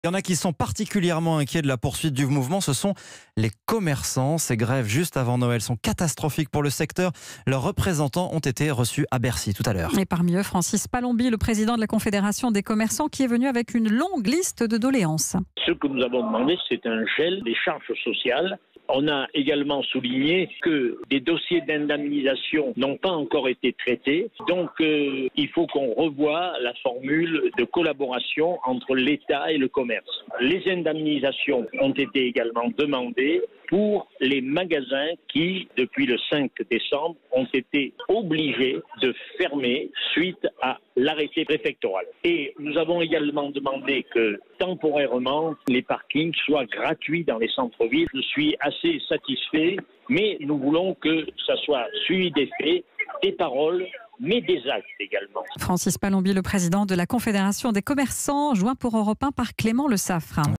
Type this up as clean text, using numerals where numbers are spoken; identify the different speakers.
Speaker 1: Il y en a qui sont particulièrement inquiets de la poursuite du mouvement, ce sont les commerçants. Ces grèves juste avant Noël sont catastrophiques pour le secteur. Leurs représentants ont été reçus à Bercy tout à l'heure.
Speaker 2: Et parmi eux, Francis Palombi, le président de la Confédération des commerçants, qui est venu avec une longue liste de doléances.
Speaker 3: Ce que nous avons demandé, c'est un gel des charges sociales. On a également souligné que des dossiers d'indemnisation n'ont pas encore été traités. Donc, il faut qu'on revoie la formule de collaboration entre l'État et le commerce. Les indemnisations ont été également demandées pour les magasins qui, depuis le 5 décembre, ont été obligés de fermer suite à l'arrêté préfectoral. Et nous avons également demandé que, temporairement, les parkings soient gratuits dans les centres-villes. Je suis assez satisfait, mais nous voulons que ça soit suivi des faits, des paroles, mais des actes également.
Speaker 2: Francis Palombi, le président de la Confédération des commerçants, joint pour Europe 1 par Clément Le Saffre.